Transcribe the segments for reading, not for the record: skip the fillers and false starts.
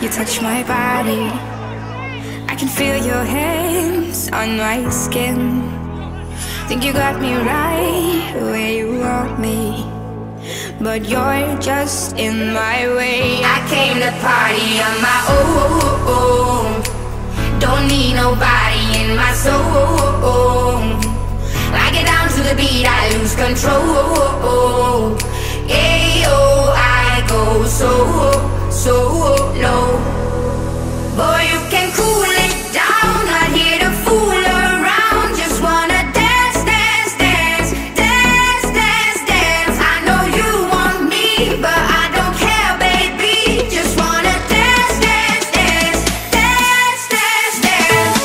you touch my body. I can feel your hands on my skin. Think you got me right where you want me, but you're just in my way. I came to party on my own. Don't need nobody in my soul. I get down to the beat, I lose control. Ayo, I go so low. Boy, you can cool it down, not here to fool around. Just wanna dance, dance, dance, dance, dance, dance. I know you want me, but I don't care, baby. Just wanna dance, dance, dance, dance, dance, dance.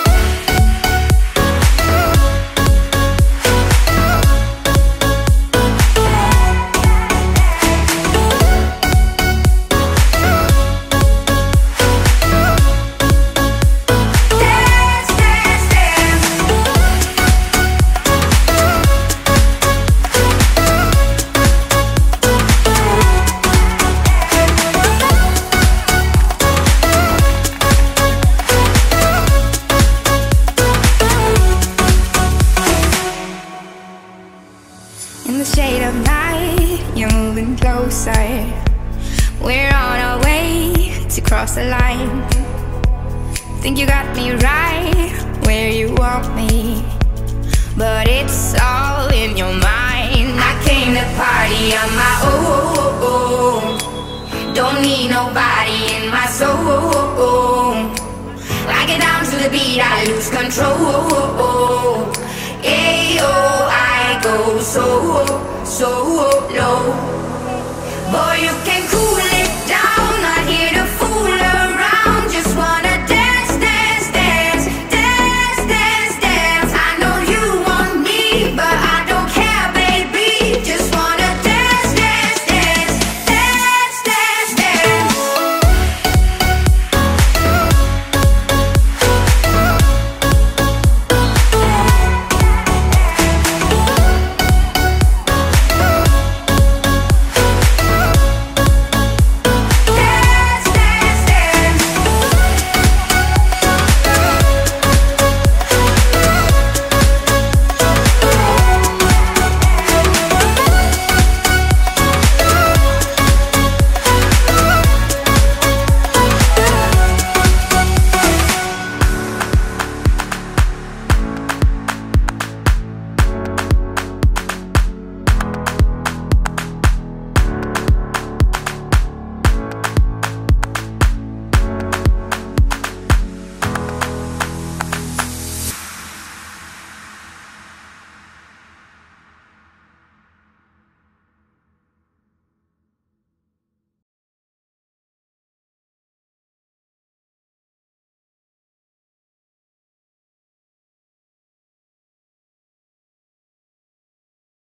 In the shade of night, you're moving closer. We're on our way to cross the line. Think you got me right where you want me, but it's all in your mind. I came to party on my own. Don't need nobody in my soul. I get down to the beat, I lose control. Ayo, I go so low. Boy, you can cool